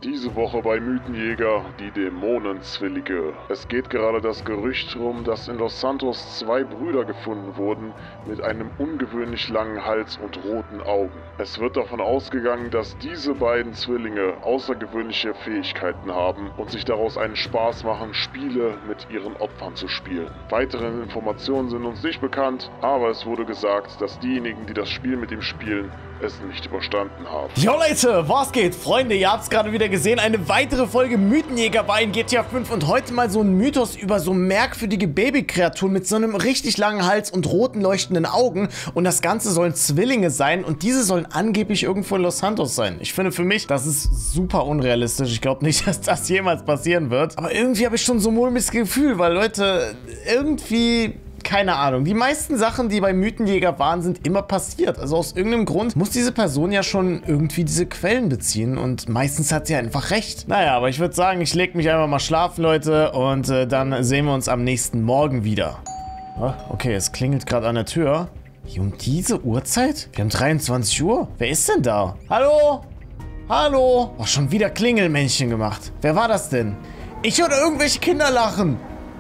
Diese Woche bei Mythenjäger, die Dämonenzwillinge. Es geht gerade das Gerücht rum, dass in Los Santos zwei Brüder gefunden wurden mit einem ungewöhnlich langen Hals und roten Augen. Es wird davon ausgegangen, dass diese beiden Zwillinge außergewöhnliche Fähigkeiten haben und sich daraus einen Spaß machen, Spiele mit ihren Opfern zu spielen. Weitere Informationen sind uns nicht bekannt, aber es wurde gesagt, dass diejenigen, die das Spiel mit ihm spielen, es nicht überstanden haben. Jo Leute, was geht? Freunde, ihr habt es gerade wieder gesehen, eine weitere Folge Mythenjäger bei in GTA 5 und heute mal so ein Mythos über so merkwürdige Babykreaturen mit so einem richtig langen Hals und roten leuchtenden Augen und das Ganze sollen Zwillinge sein und diese sollen angeblich irgendwo in Los Santos sein. Ich finde für mich, das ist super unrealistisch. Ich glaube nicht, dass das jemals passieren wird, aber irgendwie habe ich schon so ein mulmiges Gefühl, weil Leute, irgendwie... Keine Ahnung. Die meisten Sachen, die bei Mythenjäger waren, sind immer passiert. Also aus irgendeinem Grund muss diese Person ja schon irgendwie diese Quellen beziehen und meistens hat sie einfach recht. Naja, aber ich würde sagen, ich lege mich einfach mal schlafen, Leute, und dann sehen wir uns am nächsten Morgen wieder. Okay, es klingelt gerade an der Tür. Hier um diese Uhrzeit? Wir haben 23 Uhr. Wer ist denn da? Hallo? Hallo? Oh, schon wieder Klingelmännchen gemacht. Wer war das denn? Ich höre irgendwelche Kinder lachen.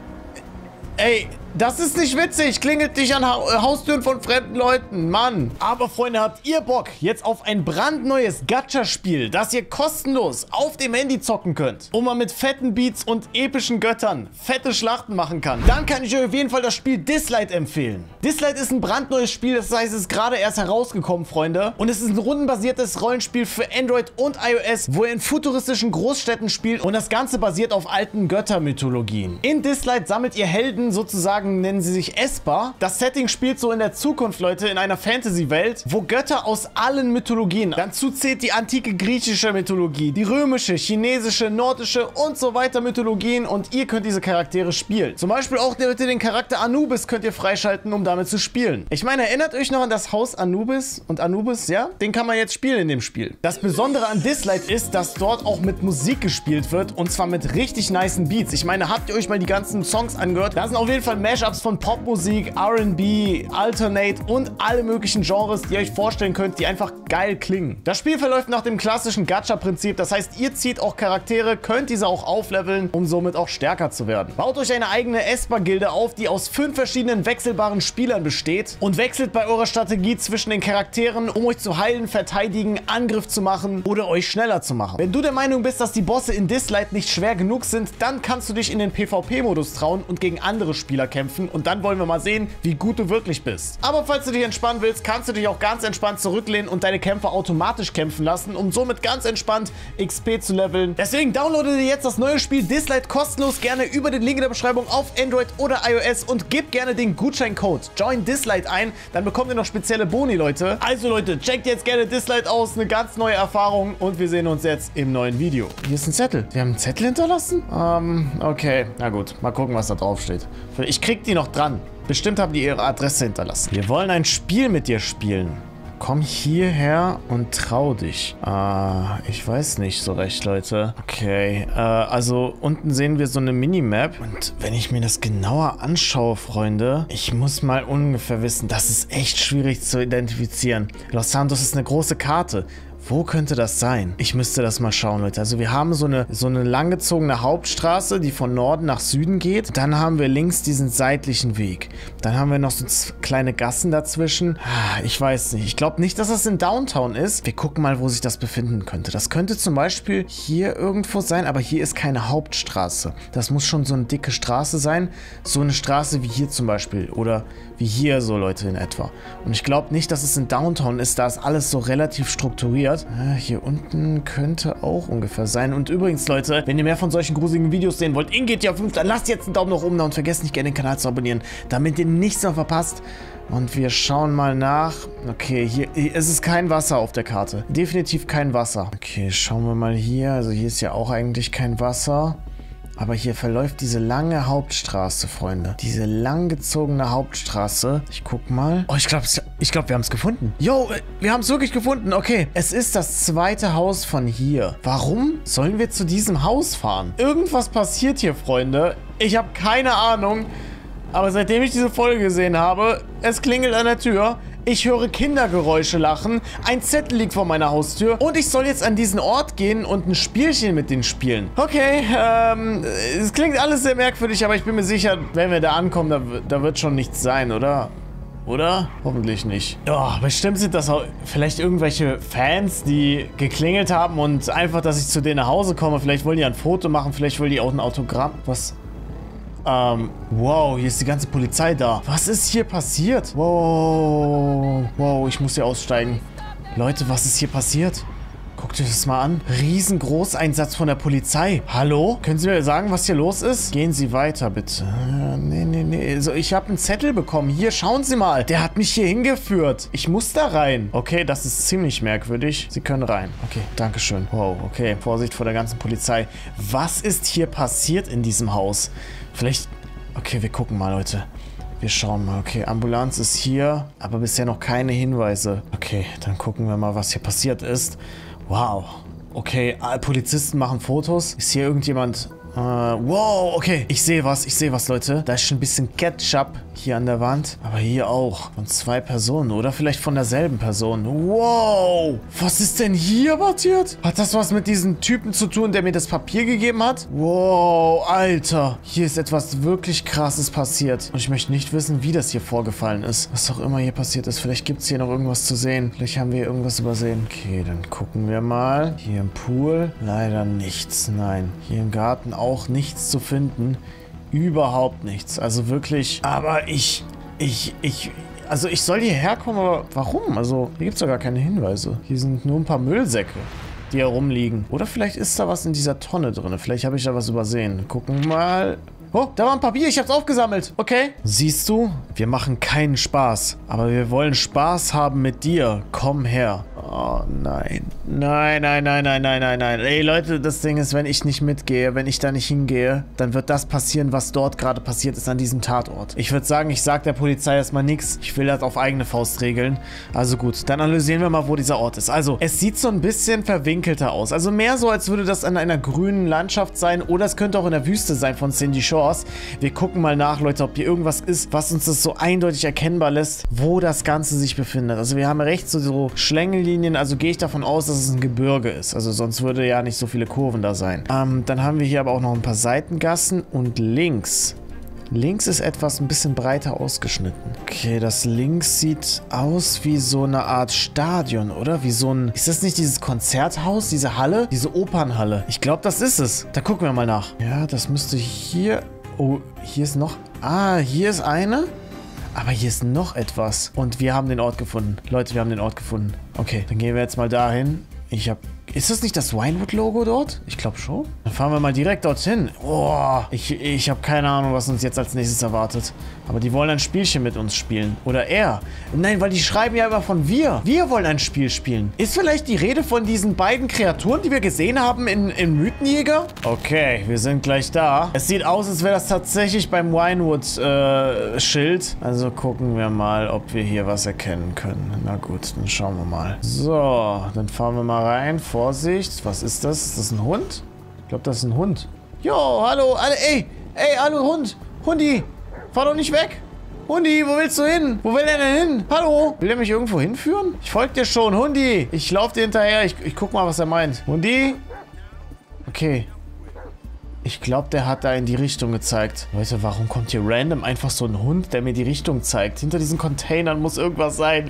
Ey, das ist nicht witzig. Klingelt nicht an Haustüren von fremden Leuten, Mann. Aber Freunde, habt ihr Bock jetzt auf ein brandneues Gacha-Spiel, das ihr kostenlos auf dem Handy zocken könnt, wo man mit fetten Beats und epischen Göttern fette Schlachten machen kann? Dann kann ich euch auf jeden Fall das Spiel Dislight empfehlen. Dislight ist ein brandneues Spiel, das heißt, es ist gerade erst herausgekommen, Freunde. Und es ist ein rundenbasiertes Rollenspiel für Android und iOS, wo ihr in futuristischen Großstädten spielt und das Ganze basiert auf alten Göttermythologien. In Dislight sammelt ihr Helden sozusagen, nennen sie sich Esper. Das Setting spielt so in der Zukunft, Leute, in einer Fantasy-Welt, wo Götter aus allen Mythologien, dazu zählt die antike griechische Mythologie, die römische, chinesische, nordische und so weiter Mythologien und ihr könnt diese Charaktere spielen. Zum Beispiel auch den Charakter Anubis könnt ihr freischalten, um damit zu spielen. Ich meine, erinnert euch noch an das Haus Anubis und Anubis, ja? Den kann man jetzt spielen in dem Spiel. Das Besondere an Dislight ist, dass dort auch mit Musik gespielt wird und zwar mit richtig nicen Beats. Ich meine, habt ihr euch mal die ganzen Songs angehört? Da sind auf jeden Fall Mashups von Popmusik, R&B, Alternate und alle möglichen Genres, die ihr euch vorstellen könnt, die einfach geil klingen. Das Spiel verläuft nach dem klassischen Gacha-Prinzip, das heißt, ihr zieht auch Charaktere, könnt diese auch aufleveln, um somit auch stärker zu werden. Baut euch eine eigene Esper-Gilde auf, die aus 5 verschiedenen wechselbaren Spielern besteht und wechselt bei eurer Strategie zwischen den Charakteren, um euch zu heilen, verteidigen, Angriff zu machen oder euch schneller zu machen. Wenn du der Meinung bist, dass die Bosse in Dislight nicht schwer genug sind, dann kannst du dich in den PvP-Modus trauen und gegen andere Spieler kämpfen und dann wollen wir mal sehen, wie gut du wirklich bist. Aber falls du dich entspannen willst, kannst du dich auch ganz entspannt zurücklehnen und deine Kämpfer automatisch kämpfen lassen, um somit ganz entspannt XP zu leveln. Deswegen downloade dir jetzt das neue Spiel Dislight kostenlos gerne über den Link in der Beschreibung auf Android oder iOS und gib gerne den Gutscheincode JOINDISLIGHT ein, dann bekommt ihr noch spezielle Boni, Leute. Also Leute, checkt jetzt gerne Dislight aus, eine ganz neue Erfahrung und wir sehen uns jetzt im neuen Video. Hier ist ein Zettel. Wir haben einen Zettel hinterlassen? Okay, na gut, mal gucken, was da drauf steht. Ich krieg die noch dran. Bestimmt haben die ihre Adresse hinterlassen. Wir wollen ein Spiel mit dir spielen. Komm hierher und trau dich. Ich weiß nicht so recht, Leute. Okay, also unten sehen wir so eine Minimap. Und wenn ich mir das genauer anschaue, Freunde, ich muss mal ungefähr wissen, das ist echt schwierig zu identifizieren. Los Santos ist eine große Karte. Wo könnte das sein? Ich müsste das mal schauen, Leute. Also wir haben so eine langgezogene Hauptstraße, die von Norden nach Süden geht. Dann haben wir links diesen seitlichen Weg. Dann haben wir noch so kleine Gassen dazwischen. Ich weiß nicht. Ich glaube nicht, dass das in Downtown ist. Wir gucken mal, wo sich das befinden könnte. Das könnte zum Beispiel hier irgendwo sein, aber hier ist keine Hauptstraße. Das muss schon so eine dicke Straße sein. So eine Straße wie hier zum Beispiel. Oder wie hier so, Leute, in etwa. Und ich glaube nicht, dass es in Downtown ist. Da ist alles so relativ strukturiert. Hier unten könnte auch ungefähr sein. Und übrigens, Leute, wenn ihr mehr von solchen gruseligen Videos sehen wollt, in GTA 5, dann lasst jetzt einen Daumen nach oben da und vergesst nicht gerne den Kanal zu abonnieren, damit ihr nichts mehr verpasst. Und wir schauen mal nach. Okay, hier ist es kein Wasser auf der Karte. Definitiv kein Wasser. Okay, schauen wir mal hier. Also hier ist ja auch eigentlich kein Wasser. Aber hier verläuft diese lange Hauptstraße, Freunde. Diese langgezogene Hauptstraße. Ich guck mal. Oh, ich glaube, wir haben es gefunden. Yo, wir haben es wirklich gefunden. Okay, es ist das zweite Haus von hier. Warum sollen wir zu diesem Haus fahren? Irgendwas passiert hier, Freunde. Ich habe keine Ahnung. Aber seitdem ich diese Folge gesehen habe, es klingelt an der Tür. Ich höre Kindergeräusche lachen. Ein Zettel liegt vor meiner Haustür. Und ich soll jetzt an diesen Ort gehen und ein Spielchen mit denen spielen. Okay, es klingt alles sehr merkwürdig, aber ich bin mir sicher, wenn wir da ankommen, da wird schon nichts sein, oder? Oder? Hoffentlich nicht. Oh, bestimmt sind das auch vielleicht irgendwelche Fans, die geklingelt haben und einfach, dass ich zu denen nach Hause komme. Vielleicht wollen die ein Foto machen, vielleicht wollen die auch ein Autogramm. Was? Wow, hier ist die ganze Polizei da. Was ist hier passiert? Wow, wow, ich muss hier aussteigen. Leute, was ist hier passiert? Guckt euch das mal an. Riesengroßeinsatz von der Polizei. Hallo? Können Sie mir sagen, was hier los ist? Gehen Sie weiter, bitte. Nee. Also, ich habe einen Zettel bekommen. Hier, schauen Sie mal. Der hat mich hier hingeführt. Ich muss da rein. Okay, das ist ziemlich merkwürdig. Sie können rein. Okay, dankeschön. Wow, okay. Vorsicht vor der ganzen Polizei. Was ist hier passiert in diesem Haus? Vielleicht... Okay, wir gucken mal, Leute. Wir schauen mal. Okay, Ambulanz ist hier, aber bisher noch keine Hinweise. Okay, dann gucken wir mal, was hier passiert ist. Wow. Okay, Polizisten machen Fotos. Ist hier irgendjemand... wow, okay. Ich sehe was, Leute. Da ist schon ein bisschen Ketchup hier an der Wand. Aber hier auch. Von 2 Personen. Oder vielleicht von derselben Person. Wow. Was ist denn hier passiert? Hat das was mit diesem Typen zu tun, der mir das Papier gegeben hat? Wow, Alter. Hier ist etwas wirklich Krasses passiert. Und ich möchte nicht wissen, wie das hier vorgefallen ist. Was auch immer hier passiert ist. Vielleicht gibt es hier noch irgendwas zu sehen. Vielleicht haben wir irgendwas übersehen. Okay, dann gucken wir mal. Hier im Pool. Leider nichts. Nein. Hier im Garten auch nichts zu finden. Überhaupt nichts. Also wirklich. Aber also ich soll hierher kommen, aber warum? Also hier gibt es doch gar keine Hinweise. Hier sind nur ein paar Müllsäcke, die herumliegen. Oder vielleicht ist da was in dieser Tonne drin. Vielleicht habe ich da was übersehen. Gucken wir mal. Oh, da war ein Papier. Ich habe es aufgesammelt. Okay. Siehst du? Wir machen keinen Spaß. Aber wir wollen Spaß haben mit dir. Komm her. Oh, nein. Nein. Ey, Leute, das Ding ist, wenn ich nicht mitgehe, wenn ich da nicht hingehe, dann wird das passieren, was dort gerade passiert ist an diesem Tatort. Ich würde sagen, ich sage der Polizei erstmal nichts. Ich will das auf eigene Faust regeln. Also gut, dann analysieren wir mal, wo dieser Ort ist. Also, es sieht so ein bisschen verwinkelter aus. Also mehr so, als würde das an einer grünen Landschaft sein. Oder es könnte auch in der Wüste sein von Cindy Shores. Wir gucken mal nach, Leute, ob hier irgendwas ist, was uns das so eindeutig erkennbar lässt, wo das Ganze sich befindet. Also wir haben rechts so Schlängellinien, also gehe ich davon aus, dass es ein Gebirge ist. Also sonst würde ja nicht so viele Kurven da sein. Dann haben wir hier aber auch noch ein paar Seitengassen und links. Links ist etwas ein bisschen breiter ausgeschnitten. Okay, das links sieht aus wie so eine Art Stadion, oder? Wie so ein... Ist das nicht dieses Konzerthaus, diese Halle? Diese Opernhalle? Ich glaube, das ist es. Da gucken wir mal nach. Ja, das müsste hier... Oh, hier ist noch... Ah, hier ist eine. Aber hier ist noch etwas. Und wir haben den Ort gefunden. Leute, wir haben den Ort gefunden. Okay, dann gehen wir jetzt mal dahin. Ist das nicht das Winewood-Logo dort? Ich glaube schon. Dann fahren wir mal direkt dorthin. Oh, ich habe keine Ahnung, was uns jetzt als nächstes erwartet. Aber die wollen ein Spielchen mit uns spielen. Oder er. Nein, weil die schreiben ja immer von wir. Wir wollen ein Spiel spielen. Ist vielleicht die Rede von diesen beiden Kreaturen, die wir gesehen haben in Mythenjäger? Okay, wir sind gleich da. Es sieht aus, als wäre das tatsächlich beim Winewood-Schild. Also gucken wir mal, ob wir hier was erkennen können. Na gut, dann schauen wir mal. So, dann fahren wir mal rein. Vorsicht. Was ist das? Ist das ein Hund? Ich glaube, das ist ein Hund. Jo, hallo. Ey, hallo Hund. Hundi. Fahr doch nicht weg. Hundi, wo willst du hin? Wo will der denn hin? Hallo? Will der mich irgendwo hinführen? Ich folge dir schon. Hundi. Ich laufe dir hinterher. Ich guck mal, was er meint. Hundi? Okay. Ich glaube, der hat da in die Richtung gezeigt. Leute, warum kommt hier random einfach so ein Hund, der mir die Richtung zeigt? Hinter diesen Containern muss irgendwas sein.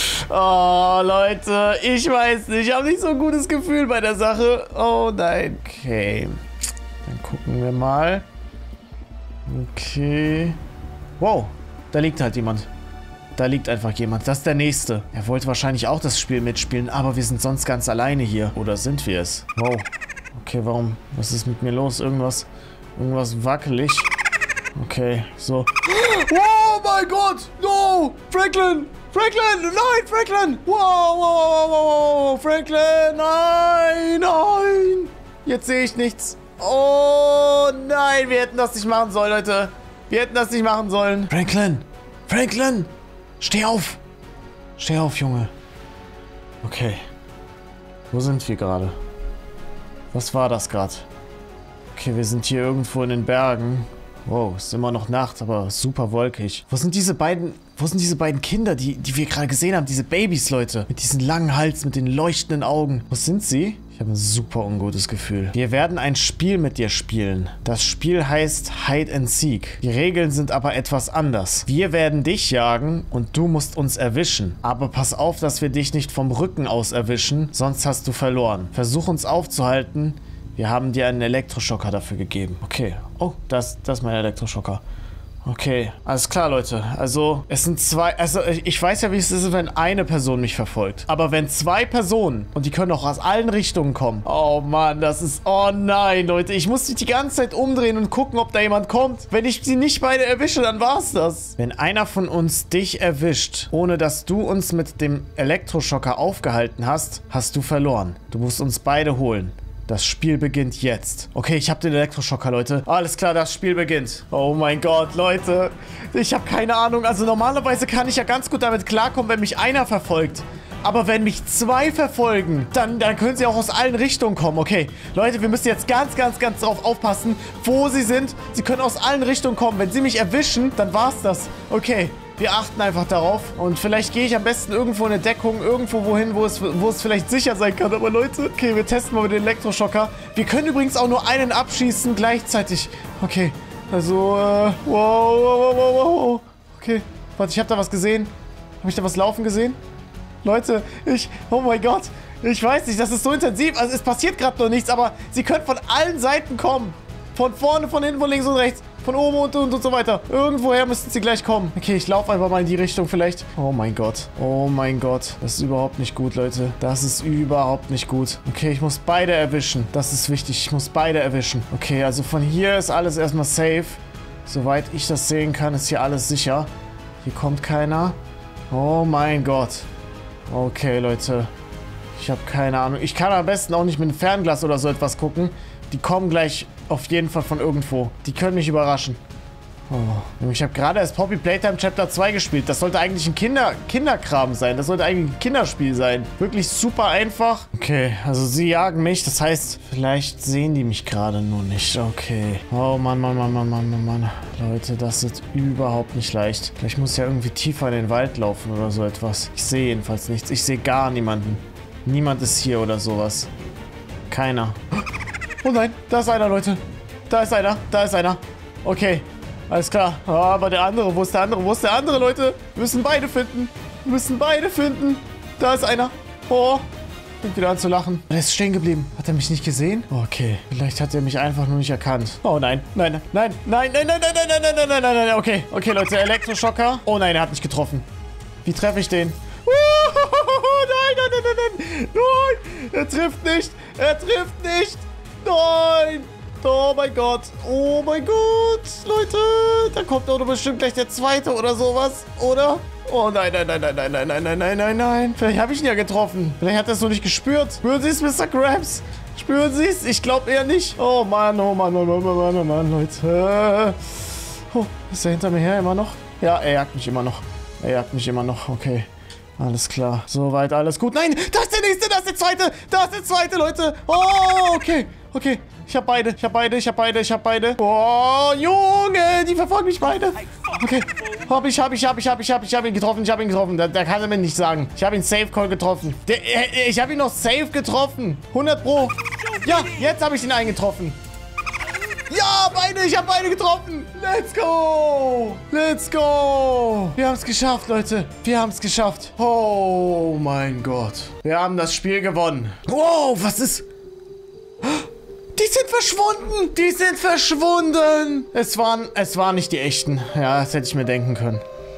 Oh, Leute, ich weiß nicht. Ich habe nicht so ein gutes Gefühl bei der Sache. Oh, nein. Okay. Dann gucken wir mal. Okay. Wow, da liegt halt jemand. Da liegt einfach jemand. Das ist der Nächste. Er wollte wahrscheinlich auch das Spiel mitspielen, aber wir sind sonst ganz alleine hier. Oder sind wir es? Wow. Okay, warum? Was ist mit mir los? Irgendwas wackelig. Okay, so. Oh mein Gott! No! Franklin! Nein, Franklin! Wow! Franklin! Nein! Jetzt sehe ich nichts. Oh nein, wir hätten das nicht machen sollen, Leute. Wir hätten das nicht machen sollen. Franklin! Steh auf! Steh auf, Junge. Okay. Wo sind wir gerade? Was war das gerade? Okay, wir sind hier irgendwo in den Bergen. Wow, ist immer noch Nacht, aber super wolkig. Wo sind diese beiden Wo sind diese beiden Kinder, die wir gerade gesehen haben? Diese Babys, Leute. Mit diesem langen Hals, mit den leuchtenden Augen. Wo sind sie? Ich habe ein super ungutes Gefühl. Wir werden ein Spiel mit dir spielen. Das Spiel heißt Hide and Seek. Die Regeln sind aber etwas anders. Wir werden dich jagen und du musst uns erwischen. Aber pass auf, dass wir dich nicht vom Rücken aus erwischen, sonst hast du verloren. Versuch uns aufzuhalten. Wir haben dir einen Elektroschocker dafür gegeben. Okay. Oh, das ist mein Elektroschocker. Okay, alles klar, Leute. Also, es sind zwei... Also, ich weiß ja, wie es ist, wenn eine Person mich verfolgt. Aber wenn zwei Personen, und die können auch aus allen Richtungen kommen. Oh Mann, das ist... Oh nein, Leute. Ich muss mich die ganze Zeit umdrehen und gucken, ob da jemand kommt. Wenn ich sie nicht beide erwische, dann war's das. Wenn einer von uns dich erwischt, ohne dass du uns mit dem Elektroschocker aufgehalten hast, hast du verloren. Du musst uns beide holen. Das Spiel beginnt jetzt. Okay, ich habe den Elektroschocker, Leute. Alles klar, das Spiel beginnt. Oh mein Gott, Leute. Ich habe keine Ahnung. Also normalerweise kann ich ja ganz gut damit klarkommen, wenn mich einer verfolgt. Aber wenn mich zwei verfolgen, dann können sie auch aus allen Richtungen kommen. Okay, Leute, wir müssen jetzt ganz drauf aufpassen, wo sie sind. Sie können aus allen Richtungen kommen. Wenn sie mich erwischen, dann war's das. Okay. Wir achten einfach darauf. Und vielleicht gehe ich am besten irgendwo in eine Deckung, irgendwo wohin, wo es vielleicht sicher sein kann. Aber Leute, okay, wir testen mal mit dem Elektroschocker. Wir können übrigens auch nur einen abschießen gleichzeitig. Okay, also, wow. Okay, warte, ich habe da was gesehen. Habe ich da was laufen gesehen? Leute, oh mein Gott. Ich weiß nicht, das ist so intensiv. Also es passiert gerade noch nichts, aber sie können von allen Seiten kommen. Von vorne, von hinten, von links und rechts. Von oben und so weiter. Irgendwoher müssten sie gleich kommen. Okay, ich laufe einfach mal in die Richtung vielleicht. Oh mein Gott. Oh mein Gott. Das ist überhaupt nicht gut, Leute. Das ist überhaupt nicht gut. Okay, ich muss beide erwischen. Das ist wichtig. Ich muss beide erwischen. Okay, also von hier ist alles erstmal safe. Soweit ich das sehen kann, ist hier alles sicher. Hier kommt keiner. Oh mein Gott. Okay, Leute. Ich habe keine Ahnung. Ich kann am besten auch nicht mit einem Fernglas oder so etwas gucken. Die kommen gleich auf jeden Fall von irgendwo. Die können mich überraschen. Oh. Ich habe gerade erst Poppy Playtime Chapter 2 gespielt. Das sollte eigentlich ein Kinderkram sein. Das sollte eigentlich ein Kinderspiel sein. Wirklich super einfach. Okay, also sie jagen mich. Das heißt, vielleicht sehen die mich gerade nur nicht. Okay. Oh Mann. Leute, das ist überhaupt nicht leicht. Vielleicht muss ich ja irgendwie tiefer in den Wald laufen oder so etwas. Ich sehe jedenfalls nichts. Ich sehe gar niemanden. Niemand ist hier oder sowas. Keiner. Oh nein, da ist einer, Leute. Da ist einer. Okay, alles klar. Oh, aber der andere, wo ist der andere, Leute? Wir müssen beide finden. Da ist einer. Oh, fängt wieder an zu lachen. Er ist stehen geblieben. Hat er mich nicht gesehen? Okay, vielleicht hat er mich einfach nur nicht erkannt. Oh nein. Nein. Okay, Leute, Elektroschocker. Oh nein, er hat mich getroffen. Wie treffe ich den? Nein. Er trifft nicht. Nein! Oh mein Gott! Leute! Da kommt doch bestimmt gleich der zweite oder sowas, oder? Oh nein. Vielleicht habe ich ihn ja getroffen. Vielleicht hat er es noch nicht gespürt. Spüren Sie es, Mr. Krabs? Spüren Sie es? Ich glaube eher nicht. Oh Mann, Leute. Oh, ist er hinter mir her immer noch? Ja, er jagt mich immer noch. Okay. Alles klar. Soweit alles gut. Nein, das ist der nächste, das ist der zweite, Leute. Oh, okay. Ich hab beide. Oh, Junge, die verfolgen mich beide. Okay. Ich hab ihn getroffen. Da kann er mir nicht sagen. Ich habe ihn Safe Call getroffen. Ich habe ihn noch safe getroffen. 100 Pro. Ja, jetzt habe ich ihn eingetroffen. Ja, ich habe beide getroffen. Let's go. Wir haben es geschafft, Leute. Oh mein Gott. Wir haben das Spiel gewonnen. Wow, was ist... Die sind verschwunden. Es waren nicht die echten. Ja, das hätte ich mir denken können.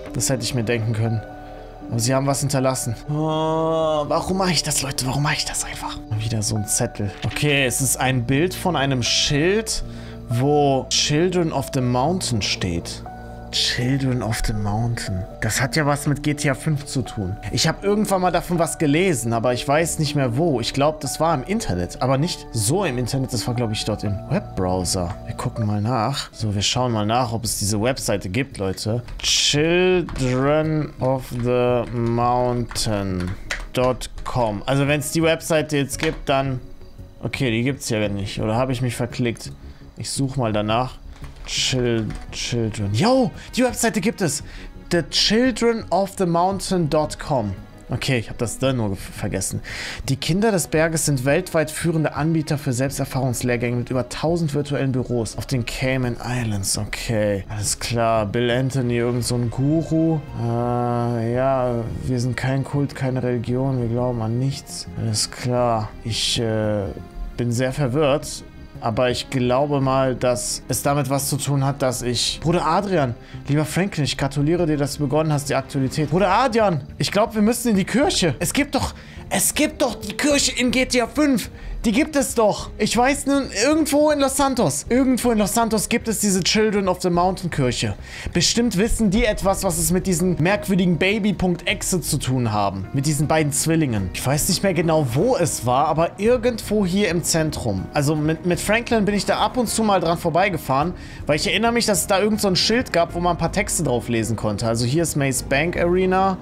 Aber sie haben was hinterlassen. Oh, warum mache ich das, Leute? Warum mache ich das einfach? Wieder so ein Zettel. Okay, es ist ein Bild von einem Schild, wo Children of the Mountain steht. Children of the Mountain. Das hat ja was mit GTA 5 zu tun. Ich habe irgendwann mal davon was gelesen, aber ich weiß nicht mehr wo. Ich glaube, das war im Internet, aber nicht so im Internet. Das war, glaube ich, dort im Webbrowser. Wir gucken mal nach. So, wir schauen mal nach, ob es diese Webseite gibt, Leute. Children of the Mountain.com. Also, wenn es die Webseite jetzt gibt, dann... Okay, die gibt es ja nicht. Oder habe ich mich verklickt? Ich suche mal danach. Children. Yo, die Webseite gibt es. thechildrenofthemountain.com. Okay, ich habe das da nur vergessen. Die Kinder des Berges sind weltweit führende Anbieter für Selbsterfahrungslehrgänge mit über 1000 virtuellen Büros auf den Cayman Islands. Okay, alles klar. Bill Anthony, irgend so ein Guru. Ja, wir sind kein Kult, keine Religion, wir glauben an nichts. Alles klar. Ich bin sehr verwirrt. Aber ich glaube mal, dass es damit was zu tun hat, dass ich... Bruder Adrian, lieber Franklin, ich gratuliere dir, dass du begonnen hast, die Aktualität. Bruder Adrian, ich glaube, wir müssen in die Kirche. Es gibt doch die Kirche in GTA 5. Die gibt es doch. Ich weiß nun, irgendwo in Los Santos. Irgendwo in Los Santos gibt es diese Children of the Mountain Kirche. Bestimmt wissen die etwas, was es mit diesen merkwürdigen Baby.exe zu tun haben. Mit diesen beiden Zwillingen. Ich weiß nicht mehr genau, wo es war, aber irgendwo hier im Zentrum. Also mit Franklin bin ich da ab und zu mal dran vorbeigefahren, weil ich erinnere mich, dass es da irgend so ein Schild gab, wo man ein paar Texte drauf lesen konnte. Also hier ist Maze Bank Arena.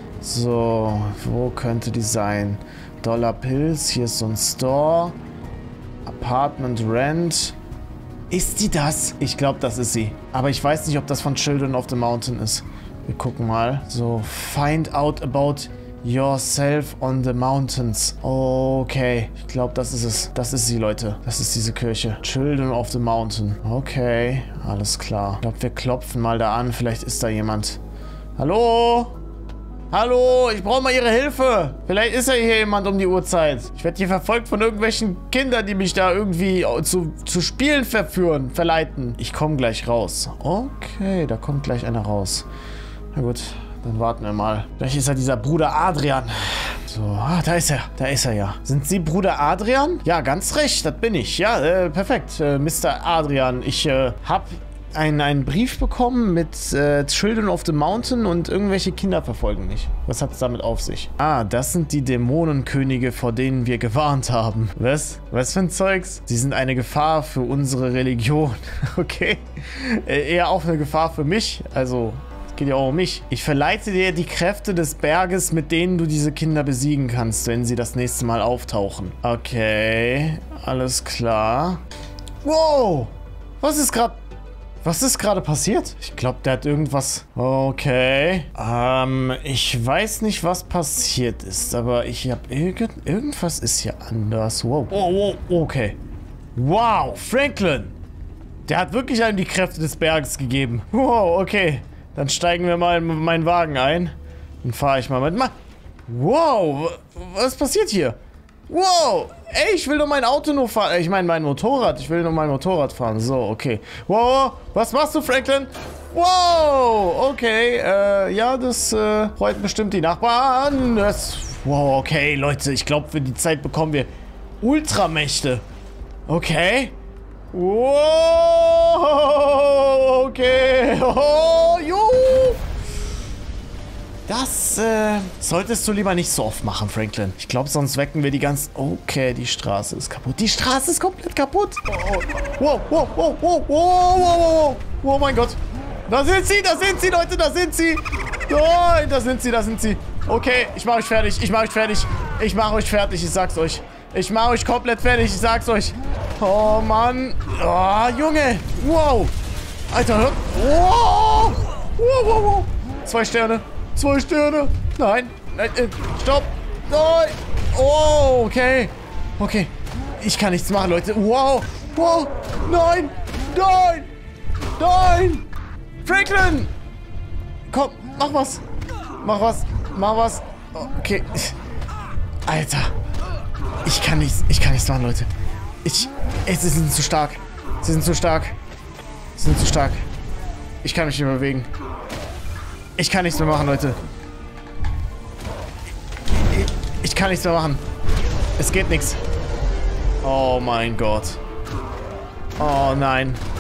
So, wo könnte die sein? Dollar Pills, hier ist so ein Store. Apartment Rent. Ist die das? Ich glaube, das ist sie. Aber ich weiß nicht, ob das von Children of the Mountain ist. Wir gucken mal. So, find out about yourself on the mountains. Okay, ich glaube, das ist es. Das ist sie, Leute. Das ist diese Kirche. Children of the Mountain. Okay, alles klar. Ich glaube, wir klopfen mal da an. Vielleicht ist da jemand. Hallo? Hallo, ich brauche mal Ihre Hilfe. Vielleicht ist ja hier jemand um die Uhrzeit. Ich werde hier verfolgt von irgendwelchen Kindern, die mich da irgendwie zu Spielen verleiten. Ich komme gleich raus. Okay, da kommt gleich einer raus. Na gut, dann warten wir mal. Vielleicht ist ja dieser Bruder Adrian. So, da ist er. Da ist er ja. Sind Sie Bruder Adrian? Ja, ganz recht, das bin ich. Ja, perfekt, Mr. Adrian. Ich habe einen Brief bekommen mit Children of the Mountain und irgendwelche Kinder verfolgen mich. Was hat es damit auf sich? Ah, das sind die Dämonenkönige, vor denen wir gewarnt haben. Was? Was für ein Zeugs? Sie sind eine Gefahr für unsere Religion. Okay. Eher auch eine Gefahr für mich. Also, es geht ja auch um mich. Ich verleite dir die Kräfte des Berges, mit denen du diese Kinder besiegen kannst, wenn sie das nächste Mal auftauchen. Okay. Alles klar. Wow! Was ist gerade passiert? Ich glaube, der hat irgendwas... Okay. Ich weiß nicht, was passiert ist, aber ich habe irgendwas ist hier anders. Wow. Oh, okay. Wow, Franklin. Der hat wirklich einem die Kräfte des Berges gegeben. Wow, okay. Dann steigen wir mal in meinen Wagen ein. Dann fahre ich mal mit... Wow, was passiert hier? Wow, ey, ich will nur mein Auto nur fahren. Ich meine, mein Motorrad. Ich will nur mein Motorrad fahren. So, okay. Wow, was machst du, Franklin? Wow, okay. Ja, das freut bestimmt die Nachbarn. Wow, okay, Leute. Ich glaube, für die Zeit bekommen wir Ultramächte. Okay. Wow, okay. Oh, juhu. Das solltest du lieber nicht so oft machen, Franklin. Ich glaube, sonst wecken wir die ganz... Okay, die Straße ist kaputt. Die Straße ist komplett kaputt. Wow, wow, wow, wow, wow, wow, wow. Oh mein Gott. Da sind sie, Leute, da sind sie. Nein, da sind sie. Okay, ich mache euch fertig, ich sag's euch. Ich mache euch komplett fertig, ich sag's euch. Oh, Mann. Oh, Junge. Wow. Alter, hör... Wow. Wow. 2 Sterne. 2 Sterne. Nein. Stopp. Nein. Oh, okay. Okay. Ich kann nichts machen, Leute. Wow. Wow. Nein. Franklin. Komm, mach was. Okay. Alter. Ich kann nichts machen, Leute. Sie sind zu stark. Ich kann mich nicht mehr bewegen. Ich kann nichts mehr machen, Leute. Ich kann nichts mehr machen. Es geht nichts. Oh mein Gott. Oh nein.